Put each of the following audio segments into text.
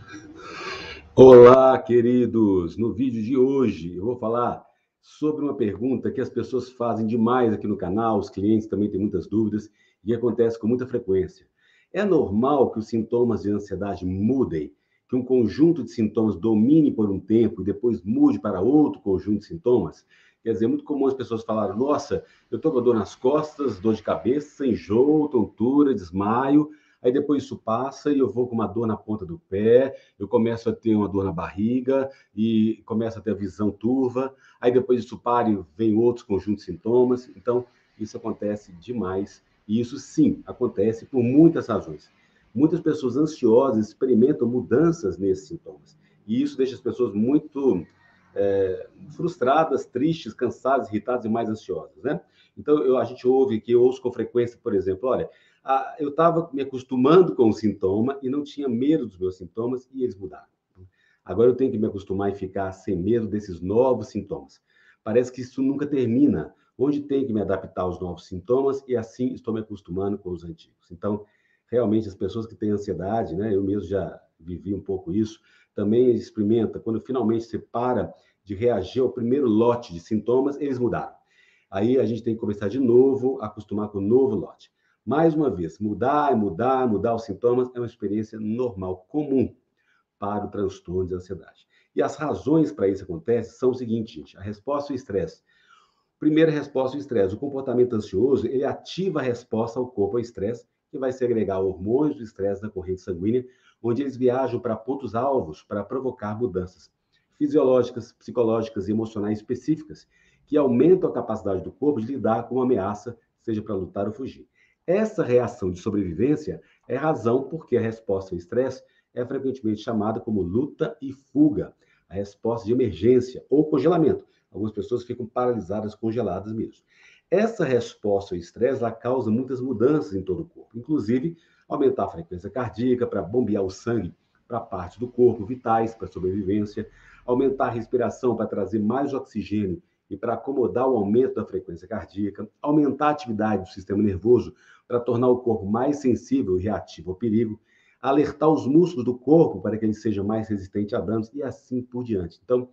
Olá, queridos! No vídeo de hoje eu vou falar sobre uma pergunta que as pessoas fazem demais aqui no canal, os clientes também têm muitas dúvidas e acontece com muita frequência. É normal que os sintomas de ansiedade mudem, que um conjunto de sintomas domine por um tempo e depois mude para outro conjunto de sintomas? Quer dizer, é muito comum as pessoas falarem: nossa, eu estou com dor nas costas, dor de cabeça, enjoo, tontura, desmaio. Aí depois isso passa e eu vou com uma dor na ponta do pé, eu começo a ter uma dor na barriga e começo a ter a visão turva, aí depois disso para e vem outros conjuntos de sintomas. Então, isso acontece demais. E isso sim acontece por muitas razões. Muitas pessoas ansiosas experimentam mudanças nesses sintomas. E isso deixa as pessoas muito frustradas, tristes, cansadas, irritadas e mais ansiosas, né? Então, a gente ouve que eu ouço com frequência, por exemplo, olha, eu estava me acostumando com o sintoma e não tinha medo dos meus sintomas e eles mudaram. Agora eu tenho que me acostumar e ficar sem medo desses novos sintomas. Parece que isso nunca termina, onde tenho que me adaptar aos novos sintomas e assim estou me acostumando com os antigos. Então, realmente, as pessoas que têm ansiedade, né, eu mesmo já vivi um pouco isso, também experimenta, quando finalmente você para de reagir ao primeiro lote de sintomas, eles mudaram. Aí a gente tem que começar de novo, acostumar com o novo lote. Mais uma vez, mudar os sintomas é uma experiência normal, comum para o transtorno de ansiedade. E as razões para isso acontecer são o seguinte, gente: a resposta ao estresse. Primeira resposta ao estresse. O comportamento ansioso, ele ativa a resposta ao corpo ao estresse, que vai segregar hormônios do estresse na corrente sanguínea, onde eles viajam para pontos-alvos para provocar mudanças fisiológicas, psicológicas e emocionais específicas, que aumentam a capacidade do corpo de lidar com uma ameaça, seja para lutar ou fugir. Essa reação de sobrevivência é a razão porque a resposta ao estresse é frequentemente chamada como luta e fuga, a resposta de emergência ou congelamento. Algumas pessoas ficam paralisadas, congeladas mesmo. Essa resposta ao estresse causa muitas mudanças em todo o corpo, inclusive aumentar a frequência cardíaca para bombear o sangue para partes do corpo vitais para a sobrevivência, aumentar a respiração para trazer mais oxigênio e para acomodar o aumento da frequência cardíaca, aumentar a atividade do sistema nervoso para tornar o corpo mais sensível e reativo ao perigo, alertar os músculos do corpo para que ele seja mais resistente a danos e assim por diante. Então,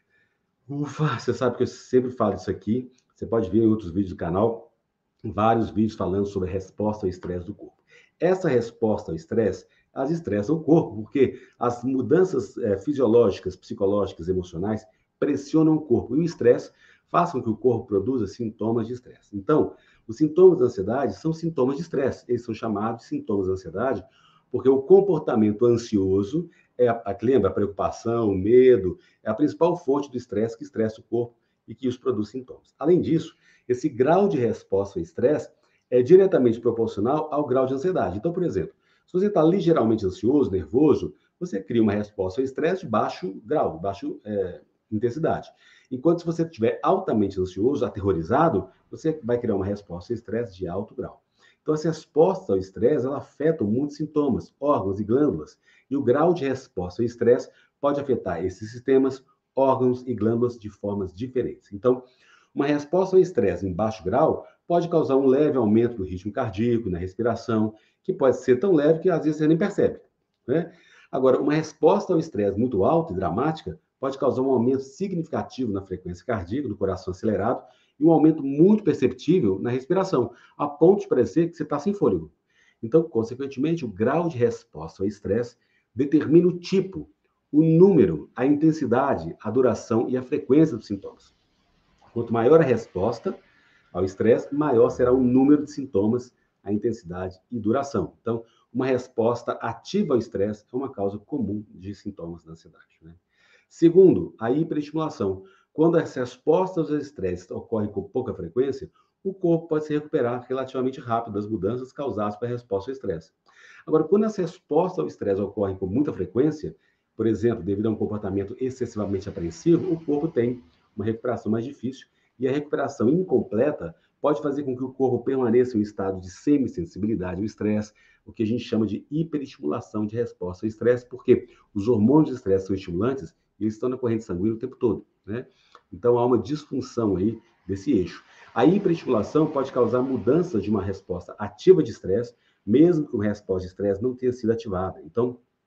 ufa, você sabe que eu sempre falo isso aqui, você pode ver em outros vídeos do canal, vários vídeos falando sobre a resposta ao estresse do corpo. Essa resposta ao estresse, as estressam o corpo, porque as mudanças fisiológicas, psicológicas, emocionais pressionam o corpo. E o estresse faz com que o corpo produza sintomas de estresse. Então, os sintomas da ansiedade são sintomas de estresse. Eles são chamados de sintomas da ansiedade porque o comportamento ansioso lembra, a preocupação, o medo, é a principal fonte do estresse que estressa o corpo e que os produz sintomas. Além disso, esse grau de resposta ao estresse é diretamente proporcional ao grau de ansiedade. Então, por exemplo, se você está ligeiramente ansioso, nervoso, você cria uma resposta ao estresse de baixo grau, de baixa intensidade. Enquanto se você estiver altamente ansioso, aterrorizado, você vai criar uma resposta ao estresse de alto grau. Então, as respostas ao estresse afetam muitos sintomas, órgãos e glândulas, e o grau de resposta ao estresse pode afetar esses sistemas, órgãos e glândulas de formas diferentes. Então, uma resposta ao estresse em baixo grau pode causar um leve aumento do ritmo cardíaco, na respiração, que pode ser tão leve que às vezes você nem percebe, né? Agora, uma resposta ao estresse muito alta e dramática pode causar um aumento significativo na frequência cardíaca, do coração acelerado, e um aumento muito perceptível na respiração, a ponto de parecer que você está sem fôlego. Então, consequentemente, o grau de resposta ao estresse determina o tipo, o número, a intensidade, a duração e a frequência dos sintomas. Quanto maior a resposta ao estresse, maior será o número de sintomas, a intensidade e duração. Então, uma resposta ativa ao estresse é uma causa comum de sintomas da ansiedade, né? Segundo, a hiperestimulação. Quando as respostas aos estresses ocorrem com pouca frequência, o corpo pode se recuperar relativamente rápido das mudanças causadas pela resposta ao estresse. Agora, quando as respostas ao estresse ocorrem com muita frequência, por exemplo, devido a um comportamento excessivamente apreensivo, o corpo tem uma recuperação mais difícil e a recuperação incompleta pode fazer com que o corpo permaneça em um estado de semissensibilidade ao estresse, o que a gente chama de hiperestimulação de resposta ao estresse, porque os hormônios de estresse são estimulantes e eles estão na corrente sanguínea o tempo todo, né? Então há uma disfunção aí desse eixo. A hiperestimulação pode causar mudanças de uma resposta ativa de estresse, mesmo que uma resposta de estresse não tenha sido ativada. Então,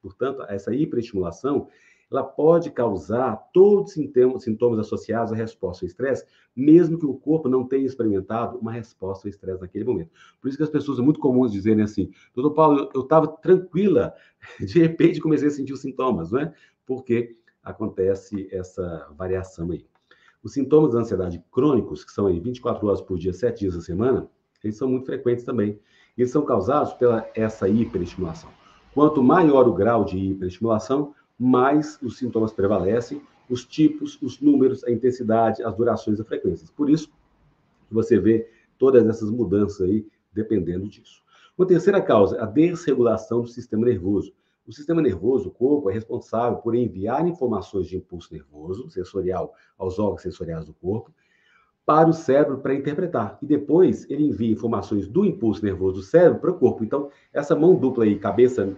Portanto, essa hiperestimulação, ela pode causar todos os sintomas associados à resposta ao estresse, mesmo que o corpo não tenha experimentado uma resposta ao estresse naquele momento. Por isso que as pessoas, é muito comum dizerem assim, doutor Paulo, eu estava tranquila, de repente comecei a sentir os sintomas, não é? Porque acontece essa variação aí. Os sintomas da ansiedade crônicos, que são aí 24 horas por dia, 7 dias da semana, eles são muito frequentes também. Eles são causados pela essa hiperestimulação. Quanto maior o grau de hiperestimulação, mais os sintomas prevalecem, os tipos, os números, a intensidade, as durações e as frequências. Por isso que você vê todas essas mudanças aí, dependendo disso. Uma terceira causa, a desregulação do sistema nervoso. O sistema nervoso, o corpo, é responsável por enviar informações de impulso nervoso, sensorial, aos órgãos sensoriais do corpo, para o cérebro para interpretar. E depois ele envia informações do impulso nervoso do cérebro para o corpo. Então, essa mão dupla aí, cabeça,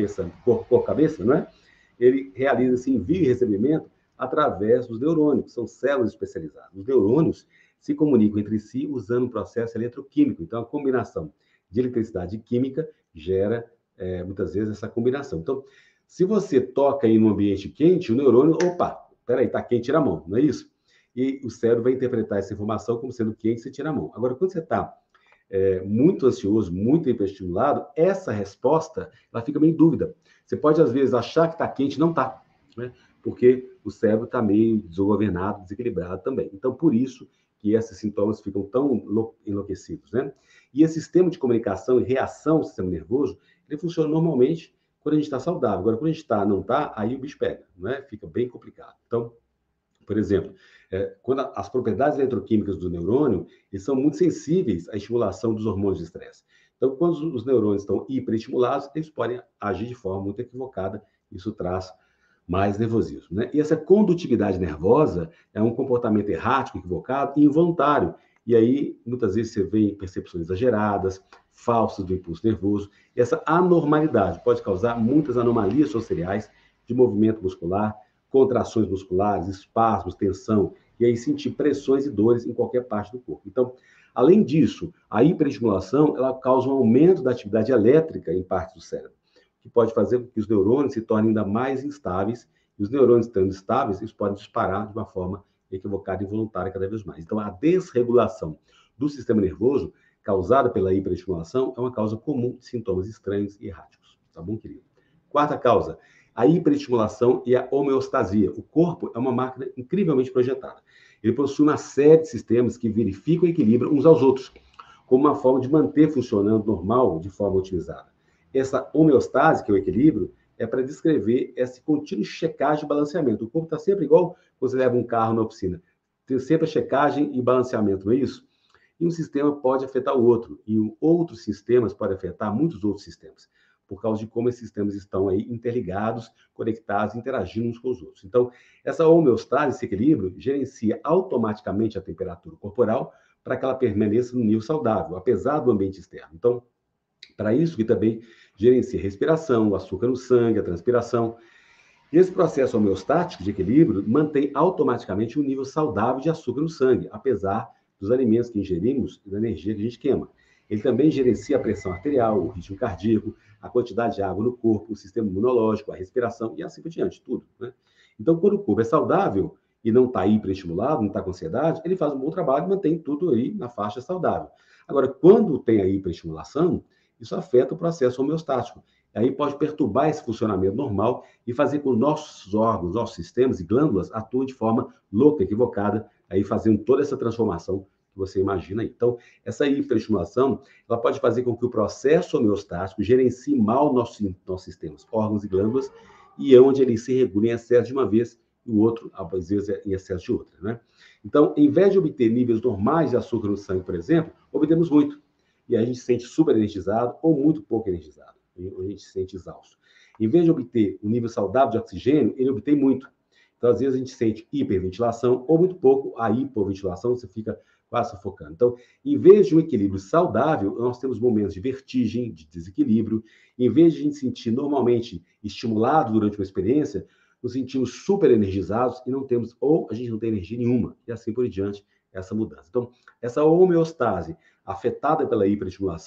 corpo, cabeça, não é? Ele realiza esse envio e recebimento através dos neurônios, que são células especializadas. Os neurônios se comunicam entre si usando um processo eletroquímico. Então, a combinação de eletricidade e química gera, muitas vezes, essa combinação. Então, se você toca aí num ambiente quente, o neurônio, opa, peraí, está quente, tira a mão, não é isso? E o cérebro vai interpretar essa informação como sendo quente, você tira a mão. Agora, quando você está muito ansioso, muito hiperestimulado, essa resposta, ela fica meio em dúvida. Você pode, às vezes, achar que está quente, não está, né? Porque o cérebro está meio desgovernado, desequilibrado também. Então, por isso que esses sintomas ficam tão enlouquecidos, né? E esse sistema de comunicação e reação do sistema nervoso, ele funciona normalmente quando a gente está saudável. Agora, quando a gente não está, aí o bicho pega, né? Fica bem complicado. Então, por exemplo, quando as propriedades eletroquímicas do neurônio, eles são muito sensíveis à estimulação dos hormônios de estresse. Então, quando os neurônios estão hiperestimulados, eles podem agir de forma muito equivocada. Isso traz mais nervosismo, né? E essa condutividade nervosa é um comportamento errático, equivocado e involuntário. E aí, muitas vezes, você vê percepções exageradas, falsas do impulso nervoso. E essa anormalidade pode causar muitas anomalias sensoriais de movimento muscular, contrações musculares, espasmos, tensão, e aí sentir pressões e dores em qualquer parte do corpo. Então, além disso, a hiperestimulação, ela causa um aumento da atividade elétrica em partes do cérebro, que pode fazer com que os neurônios se tornem ainda mais instáveis, e os neurônios estando estáveis, eles podem disparar de uma forma equivocada e involuntária cada vez mais. Então, a desregulação do sistema nervoso, causada pela hiperestimulação, é uma causa comum de sintomas estranhos e erráticos. Tá bom, querido? Quarta causa, a hiperestimulação e a homeostasia. O corpo é uma máquina incrivelmente projetada. Ele possui uma série de sistemas que verificam e equilibram uns aos outros, como uma forma de manter funcionando normal de forma otimizada. Essa homeostase, que é o equilíbrio, é para descrever essa contínua checagem e balanceamento. O corpo está sempre igual quando você leva um carro na oficina. Tem sempre a checagem e balanceamento, não é isso? E um sistema pode afetar o outro, e outros sistemas podem afetar muitos outros sistemas, por causa de como esses sistemas estão aí interligados, conectados, interagindo uns com os outros. Então, essa homeostase, esse equilíbrio, gerencia automaticamente a temperatura corporal para que ela permaneça no nível saudável, apesar do ambiente externo. Então, para isso que também gerencia a respiração, o açúcar no sangue, a transpiração. E esse processo homeostático de equilíbrio mantém automaticamente um nível saudável de açúcar no sangue, apesar dos alimentos que ingerimos e da energia que a gente queima. Ele também gerencia a pressão arterial, o ritmo cardíaco, a quantidade de água no corpo, o sistema imunológico, a respiração e assim por diante, tudo, né? Então, quando o corpo é saudável e não está hiperestimulado, não está com ansiedade, ele faz um bom trabalho e mantém tudo aí na faixa saudável. Agora, quando tem a hiperestimulação, isso afeta o processo homeostático. Aí pode perturbar esse funcionamento normal e fazer com que nossos órgãos, nossos sistemas e glândulas atuem de forma louca, equivocada, aí fazendo toda essa transformação que você imagina aí. Então, essa hiperestimulação, ela pode fazer com que o processo homeostático gerencie mal nossos sistemas, órgãos e glândulas, e é onde ele se regula em excesso de uma vez e o outro, às vezes, em excesso de outra, né? Então, em vez de obter níveis normais de açúcar no sangue, por exemplo, obtemos muito. E a gente se sente super energizado ou muito pouco energizado. A gente se sente exausto. Em vez de obter um nível saudável de oxigênio, ele obtém muito. Então, às vezes, a gente sente hiperventilação ou muito pouco a hipoventilação, você fica quase sufocando. Então, em vez de um equilíbrio saudável, nós temos momentos de vertigem, de desequilíbrio. Em vez de a gente sentir normalmente estimulado durante uma experiência, nos sentimos super energizados e não temos, ou a gente não tem energia nenhuma, e assim por diante, essa mudança. Então, essa homeostase afetada pela hiperestimulação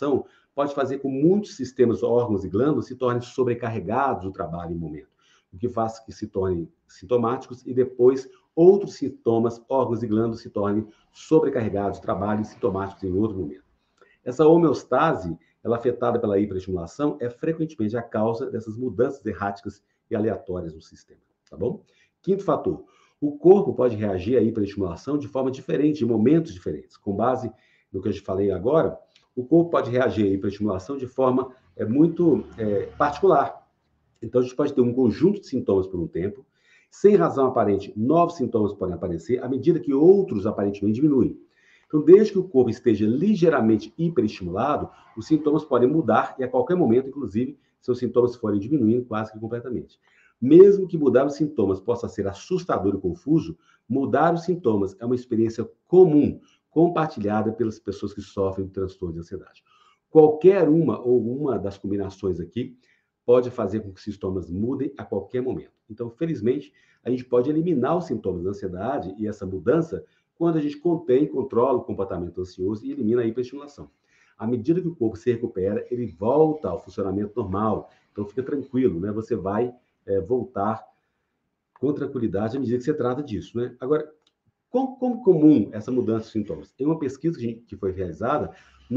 pode fazer com que muitos sistemas, órgãos e glândulas se tornem sobrecarregados do trabalho em um momento, o que faz que se tornem sintomáticos e depois outros sintomas, órgãos e glândulas se tornem sobrecarregados do trabalho e sintomáticos em outro momento. Essa homeostase, ela afetada pela hiperestimulação, é frequentemente a causa dessas mudanças erráticas e aleatórias no sistema, tá bom? Quinto fator, o corpo pode reagir à hiperestimulação de forma diferente, em momentos diferentes. Com base no que eu te falei agora, o corpo pode reagir à hiperestimulação de forma muito particular. Então, a gente pode ter um conjunto de sintomas por um tempo, sem razão aparente, novos sintomas podem aparecer à medida que outros aparentemente diminuem. Então, desde que o corpo esteja ligeiramente hiperestimulado, os sintomas podem mudar e a qualquer momento, inclusive, se os sintomas forem diminuindo quase que completamente. Mesmo que mudar os sintomas possa ser assustador e confuso, mudar os sintomas é uma experiência comum, compartilhada pelas pessoas que sofrem de transtorno de ansiedade. Qualquer uma ou uma das combinações aqui pode fazer com que os sintomas mudem a qualquer momento. Então, felizmente, a gente pode eliminar os sintomas da ansiedade e essa mudança quando a gente contém, controla o comportamento ansioso e elimina a hiperestimulação. À medida que o corpo se recupera, ele volta ao funcionamento normal. Então, fica tranquilo, né? Você vai voltar com tranquilidade à medida que você trata disso, né? Agora, como comum essa mudança de sintomas? Em uma pesquisa que foi realizada,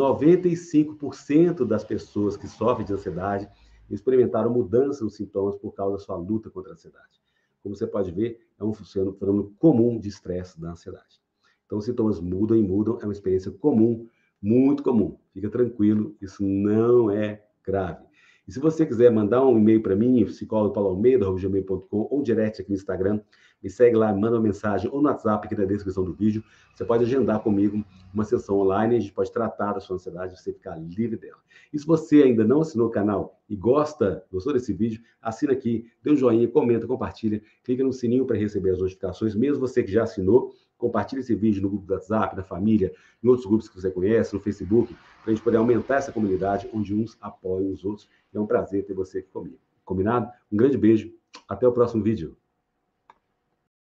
95% das pessoas que sofrem de ansiedade experimentaram mudança nos sintomas por causa da sua luta contra a ansiedade. Como você pode ver, é um fenômeno comum de estresse da ansiedade. Então, os sintomas mudam e mudam, é uma experiência comum, muito comum. Fica tranquilo, isso não é grave. E se você quiser mandar um e-mail para mim, psicólogopauloalmeida@gmail.com ou direct aqui no Instagram, me segue lá, manda uma mensagem ou no WhatsApp aqui na descrição do vídeo. Você pode agendar comigo uma sessão online, a gente pode tratar da sua ansiedade, você ficar livre dela. E se você ainda não assinou o canal e gostou desse vídeo, assina aqui, dê um joinha, comenta, compartilha, clica no sininho para receber as notificações, mesmo você que já assinou, compartilhe esse vídeo no grupo do WhatsApp, da família, em outros grupos que você conhece, no Facebook, para a gente poder aumentar essa comunidade onde uns apoiam os outros. É um prazer ter você aqui comigo. Combinado? Um grande beijo. Até o próximo vídeo.